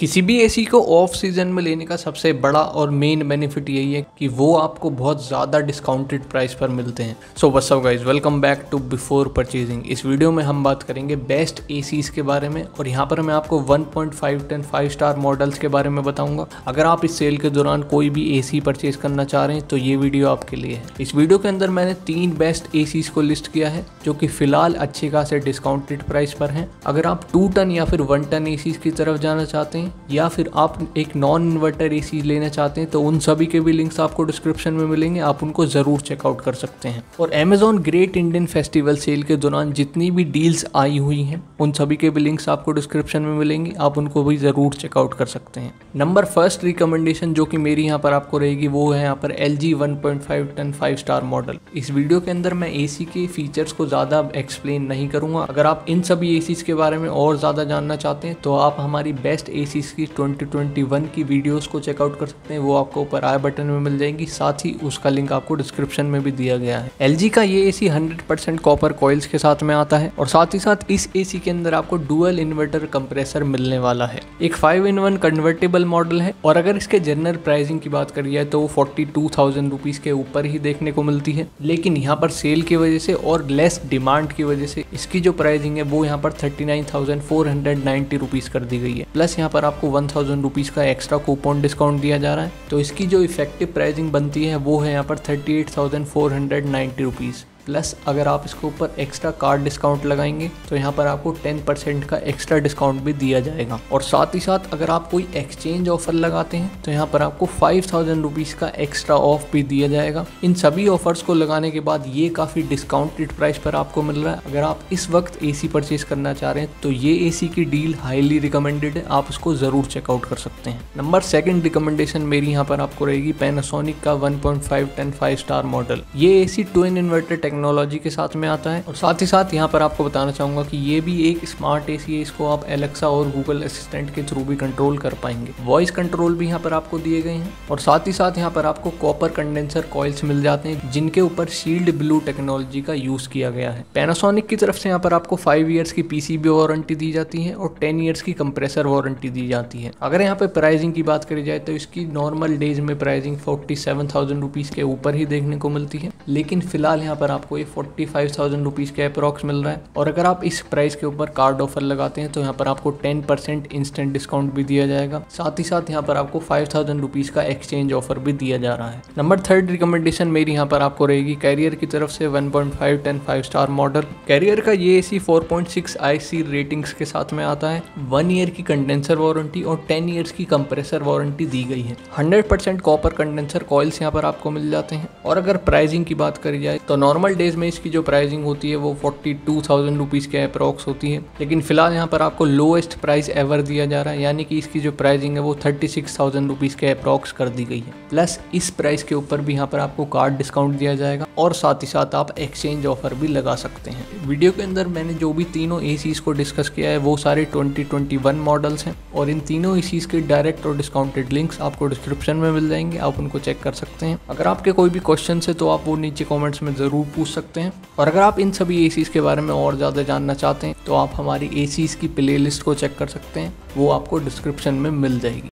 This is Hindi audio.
किसी भी एसी को ऑफ सीजन में लेने का सबसे बड़ा और मेन बेनिफिट यही है कि वो आपको बहुत ज़्यादा डिस्काउंटेड प्राइस पर मिलते हैं। So what's up guys, welcome back to before purchasing. इस वीडियो में हम बात करेंगे बेस्ट एसीज के बारे में और यहाँ पर मैं आपको 1.5 10 5 स्टार मॉडल्स के बारे में बताऊंगा। अगर आप इस सेल के दौरान कोई भी एसी परचेज करना चाह रहे हैं तो ये वीडियो आपके लिए है। इस वीडियो के अंदर मैंने 3 बेस्ट एसीज को लिस्ट किया है जो कि फिलहाल अच्छे खासे डिस्काउंटेड प्राइस पर हैं। अगर आप 2 टन या फिर 1 टन एसीज की तरफ जाना चाहते हैं या फिर आप एक नॉन इन्वर्टर एसी लेना चाहते हैं तो उन सभी के भी लिंक्स आपको डिस्क्रिप्शन में मिलेंगे, आप उनको जरूर चेकआउट कर सकते हैं। और Amazon great Indian festival sale के दौरान जितनी भी डील्स आई हुई हैं उन सभी के भी लिंक्स आपको डिस्क्रिप्शन में मिलेंगे, आप उनको भी जरूर चेकआउट कर सकते हैं। नंबर फर्स्ट रिकमेंडेशन जो कि मेरी यहाँ पर आपको रहेगी वो है यहाँ पर LG 1.5 टन 5 स्टार मॉडल। इस वीडियो के अंदर मैं एसी के फीचर्स को ज़्यादा एक्सप्लेन नहीं करूँगा। अगर आप इन सभी एसीज के बारे में और ज़्यादा जानना चाहते हैं तो आप हमारी बेस्ट एसीज की 2021 की वीडियोस को चेकआउट कर सकते हैं, वो आपको ऊपर आई बटन में मिल जाएंगी, साथ ही उसका लिंक आपको डिस्क्रिप्शन में भी दिया गया है। LG का ये एसी 100% कॉपर कॉइल्स के साथ में आता है और साथ ही साथ इस एसी के अंदर आपको डुअल इन्वर्टर कंप्रेसर मिलने वाला है। एक 5-in-1 कन्वर्टेबल मॉडल है और अगर इसके जनरल प्राइसिंग की बात करी जाए तो वो 42,000 रुपीज़ के ऊपर ही देखने को मिलती है, लेकिन यहाँ पर सेल की वजह से और लेस डिमांड की वजह से इसकी जो प्राइसिंग है वो यहाँ पर 39,490 रुपीज़ कर दी गई है। प्लस यहाँ पर आपको 1,000 रुपीज़ का एक्स्ट्रा कूपन डिस्काउंट दिया जा रहा है, तो इसकी जो इफेक्टिव प्राइसिंग बनती है वो है यहाँ पर 38,490 रुपीज़। प्लस अगर आप इसके ऊपर एक्स्ट्रा कार्ड डिस्काउंट लगाएंगे तो यहाँ पर आपको 10% का एक्स्ट्रा डिस्काउंट भी दिया जाएगा। और साथ ही साथ अगर आप कोई एक्सचेंज ऑफर लगाते हैं तो यहाँ पर आपको 5,000 रुपीज़ का एक्स्ट्रा ऑफ भी दिया जाएगा। इन सभी ऑफर्स को लगाने के बाद ये काफ़ी डिस्काउंटेड प्राइस पर आपको मिल रहा है। अगर आप इस वक्त एसी परचेज करना चाह रहे हैं तो ये एसी की डील हाईली रिकमेंडेड है, आप उसको ज़रूर चेकआउट कर सकते हैं। नंबर सेकंड रिकमेंडेशन मेरी यहाँ पर आपको रहेगी पैनासोनिक का 1.5 10 5 स्टार मॉडल। ये एसी ट्विन इन्वर्टर टेक्नोलॉजी के साथ में आता है और साथ ही साथ यहाँ पर आपको बताना चाहूंगा कि ये भी एक स्मार्ट एसी है, इसको आप एलेक्सा और गूगल असिस्टेंट के थ्रू भी कंट्रोल कर पाएंगे। वॉइस कंट्रोल भी यहाँ पर आपको दिए गए हैं और साथ ही साथ यहाँ पर आपको कॉपर कंडेंसर कॉइल्स मिल जाते हैं जिनके ऊपर शील्ड ब्लू टेक्नोलॉजी का यूज किया गया है। पैनासोनिक की तरफ से यहाँ पर आपको 5 ईयर्स की पीसीबी वारंटी दी जाती है और 10 ईयर्स की कंप्रेसर वारंटी दी जाती है। अगर यहाँ पे प्राइसिंग की बात करी जाए तो इसकी नॉर्मल डेज में प्राइसिंग 47,000 रुपीज़ के ऊपर ही देखने को मिलती है, लेकिन फिलहाल यहाँ पर आपको ये 45,000 रुपीज़ के अप्रॉक्स मिल रहा है। और अगर आप इस प्राइस के ऊपर कार्ड ऑफर लगाते हैं तो यहाँ पर आपको 10% इंस्टेंट डिस्काउंट भी दिया जाएगा, साथ ही साथ यहाँ पर आपको 5,000 रुपीज़ का एक्सचेंज ऑफर भी दिया जा रहा है। नंबर थर्ड रिकमेंडेशन मेरी यहाँ पर आपको रहेगी कैरियर की तरफ से 1.5 10 5 स्टार मॉडल। कैरियर का ये एसी 4.6 IC रेटिंग्स के साथ में आता है, 1 ईयर की कंडेंसर वारंटी और 10 ईयर्स की कंप्रेसर वारंटी दी गई है। 100% कॉपर कंडेंसर कॉइल्स यहाँ पर आपको मिल जाते हैं। और अगर प्राइसिंग की बात करी जाए तो नॉर्मल डेज में इसकी जो प्राइसिंग होती है वो 42,000 रुपीज़ के अप्रॉक्स होती है, लेकिन फिलहाल यहाँ पर आपको लोएस्ट प्राइस एवर दिया जा रहा है, यानी कि इसकी जो प्राइसिंग है वो 36,000 रुपीज़ के अप्रॉक्स कर दी गई है। प्लस इस प्राइस के ऊपर भी यहाँ पर आपको कार्ड डिस्काउंट दिया जाएगा और साथ ही साथ आप एक्सचेंज ऑफर भी लगा सकते हैं। वीडियो के अंदर मैंने जो भी तीनों एसीज को डिस्कस किया है वो सारे 2021 मॉडल्स हैं और इन तीनों एसीज के डायरेक्ट और डिस्काउंटेड लिंक्स आपको डिस्क्रिप्शन में मिल जाएंगे, आप उनको चेक कर सकते हैं। अगर आपके कोई भी क्वेश्चन है तो आप वो नीचे कॉमेंट्स में ज़रूर पूछ सकते हैं। और अगर आप इन सभी एसीज के बारे में और ज़्यादा जानना चाहते हैं तो आप हमारी एसीज की प्लेलिस्ट को चेक कर सकते हैं, वो आपको डिस्क्रिप्शन में मिल जाएगी।